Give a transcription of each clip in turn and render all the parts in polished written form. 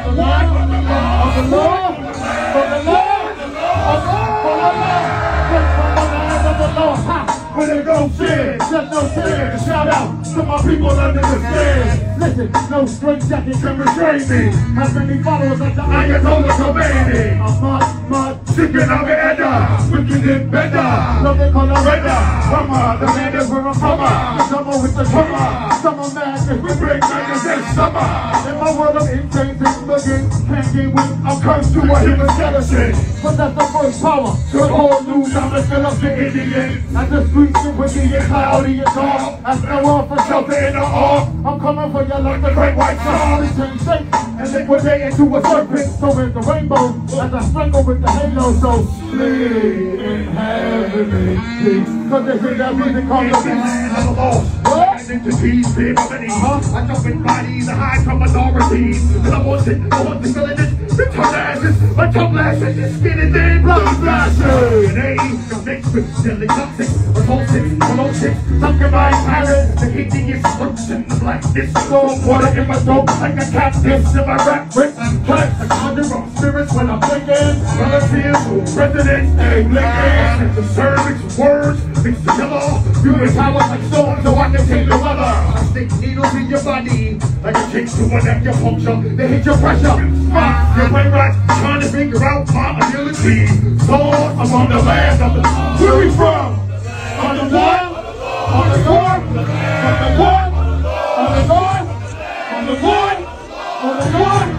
When they go shit, there's no fear. Shout out to my people under the stairs. Listen, no straight jacket can restrain me. How many followers like the Ayatollah Khomeini? I'm mud, chicken of the edda. Wicked and better. Love they call a redder. Summer, the land is where I'm from. The summer with the drummer. Summer madness, we bring madness this summer. In my world of insane things looking, can't get weak. I'm cursed to a human skeleton. But that's the first power. To all news, I'm a Philip the Indian. I just streets and windy and cloudy and dark. I smell off for shelter in the ark. I'm coming for you like the great white star. They change shape and liquidate into a serpent. So is the rainbow as I strangle with the halo. So sleep in heavenly peace. Cause they hear that music called the land of the lost. What? Into peace, babe, I'm in I jump in bodies, I hide from authorities. And I want to fill in it. Return ashes, my tongue lashes, your skin is in blood splashes. And ain't mixed with deadly toxic, repulsive, prolific. Sunken by parents, the heating is function like this. Storm water in my throat like a cactus. In my rap with cuts, I conjure up spirits when I'm thinking. Relatives, presidents, and blinking. The cervix, words, mix together. Human power like storm so I can take the weather. I stick needles in your body like a kick to an acupuncture. They hit your pressure. Your brain right, trying to figure out my ability. So I'm on the land of the where we from? On the one, on the north, on the one, on the north, on the one, on the north.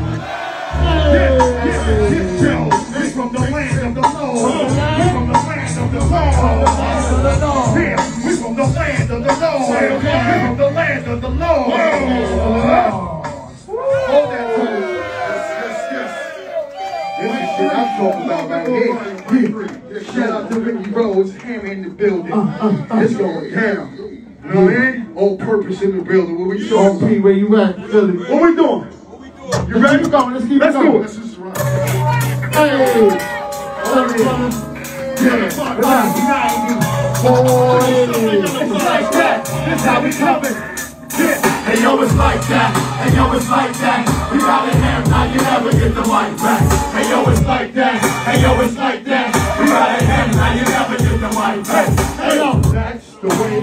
We from the land of the Lord. We from the land of the Lord. Yeah, we from the land of the Lord. We from the land of the Lord. Hold that to this is shit I'm talking about right here. Shout out to Ricky Rose, Hammer in the building. It's going down. You know what I mean? On purpose in the building. What we doing? P, where you at? Philly. What we doing? You ready? Let's go. Let's keep it going. Let's just run. Hey! It's like that. This how we coming. Hey yo, it's like that. Hey yo, it's like that. We got it here, now you never get the mic back. Hey yo, it's like that. Hey yo, it's like that. We got it here, now you never get the mic back. Hey yo, that's the way.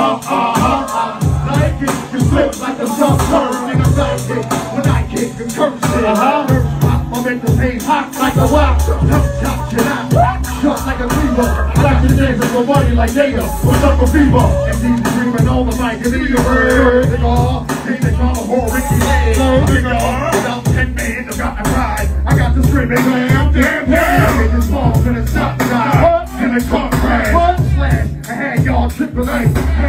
Like it, you slip like a soft turn in a sidekick. When I kick and curse it, I'm in the pain hot like a wild. Top shit out. Shot like a fever. Flashing dancing for money like Data. What's up for fever? And these dreaming all the mic. Give me your word. They all take the drama for Ricky Lee. Without 10 men, I got my pride. I got the screaming damn. I get this ball and it stop the guy. And it come crash. Slash. I had y'all triple A.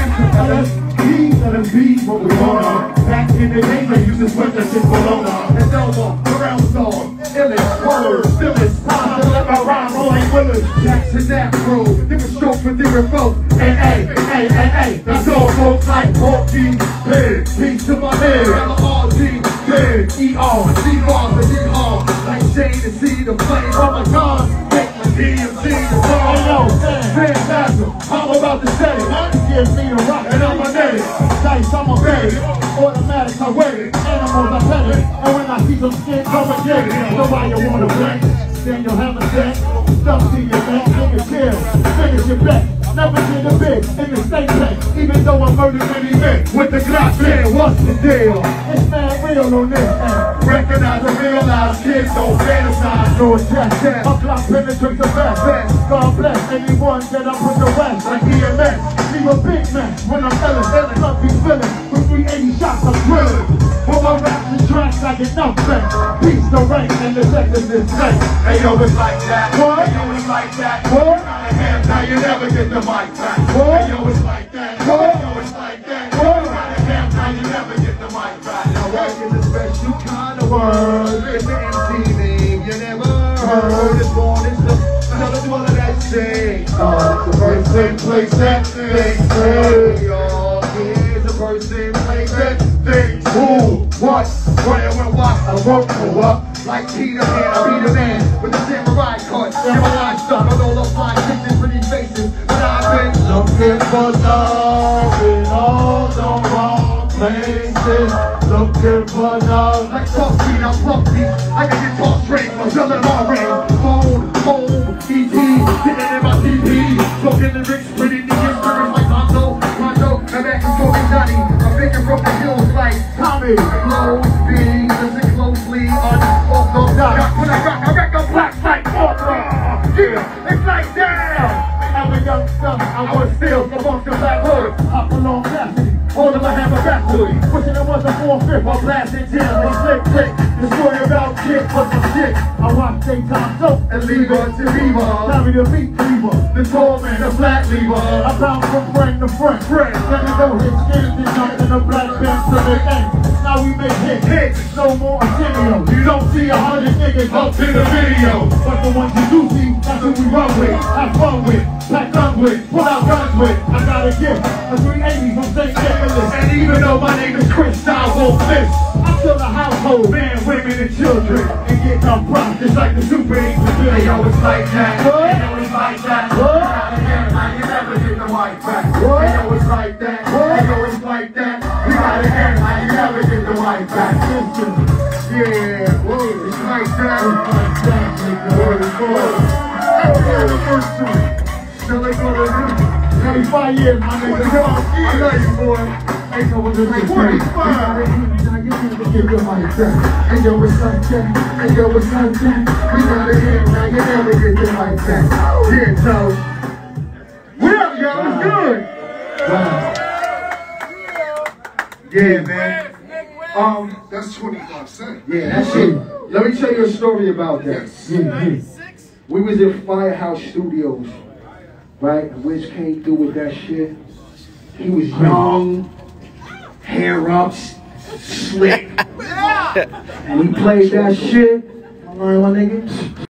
LSD, what we want. Back in the day, they used to sweat that shit for Lona. And Delma, around song. Illest, word, stillest, time to let my rhyme roll like Willis. Jackson Afro, different strokes for different folks. A, that's all folks like Porky, Pig, peace to my head. L-R-G, Pig, E-R, C-Bars and D-R. Like Shane and C, the plane, oh my God. Make my DMC, the song. Hey yo, Phantasm, I'm about to say it. Give me a rock and I'm a native. Dice, I'm a baby. Automatic, I wait it. Animals, I pet it. And when I see some skin, come and get it. Nobody wanna play. Then you'll have a set. Stuff to your back, nigga chill. Finish your bet. Never get a bit in the state tank. Even though I murdered many men. With the Glock man, what's the deal? It's not real on this end. Recognize and realize kids don't fantasize. No chest. A Glock penetrates the best. God bless anyone that I put the west. Like EMS. Leave a big mess when I'm illin'. Love be feeling. With 380 shots, I'm drilling. For my raps and tracks, I get nothing. Peace the rank and the seconds is fake. Hey yo, it's like that. What? Hey yo, it's like that. What? Now you never get the mic back. What? Hey yo, it's like that. What? Hey yo, it's like that. What? Now you never get the mic back. Now work in the special kind of world. It's the MC name you never heard. It's born, it's the another one of that shit. The person plays that thing. Hey y'all, here's the person plays that thing. Who? What? Where? What? I won't go up. Like Peter Pan, I be the man with the samurai cut. Samurai stuff, I don't love flying pictures for these faces. But I've been looking for love in all the wrong places. looking for love. Like coffee, I'm puffy. I can get talk straight, I'm selling my ring. Phone, ET, sitting in my TV. Smoking lyrics, pretty niggas, lyrics like Rondo, and back and forth Johnny. I'm thinking from the hills like Tommy. Close being, listen closely, unorthodox. When I rock a black like opera. Yeah, it's like damn. I'm a youngster, I was still amongst the black hood. Hop along Cassidy, holding my hammer backward. Pushing it was a 4/5, I blasted Jim. They click, the story about shit was some shit. I watch daytime soap and leave her to leave her. Tommy the meat cleaver, the tall man, the flat lever. I bounce from friend to friend. Let me know his skin is jumping in the black bench to the end. Now we make hits, no more Arsenio. You don't see 100 niggas up in the video. But the ones you do see, that's who we run with, have fun with, pack guns with, pull out guns with. I got a gift, a 380 from St. Nicholas. And even though my name is Chris, I won't miss. I'm still the household, man, women and children. And getting up front, just like the Super 8 do. Hey yo, it's like that. Hey yo, it's like that. Now you never get the white back. Hey yo, it's like that. Hey yo, it's like that. We got it end, now you never get the white back. Yeah, whoa, it's like that. It's like that, Still ain't gonna do. 25 years, my nigga. I love you, boy. Ain't no one to make 45. Now you never get the white back. And yo, it's like that. And yo, it's like that. We got it in, now you never get the white back. Yeah, so. What up, y'all? It's good. Wow. Yeah, man. That's 25 cents. Yeah, that's it. Let me tell you a story about that. Yes. We was in Firehouse Studios, right? And Wiz came through with that shit. He was young, hair up, slick. And he played that shit. My nigga.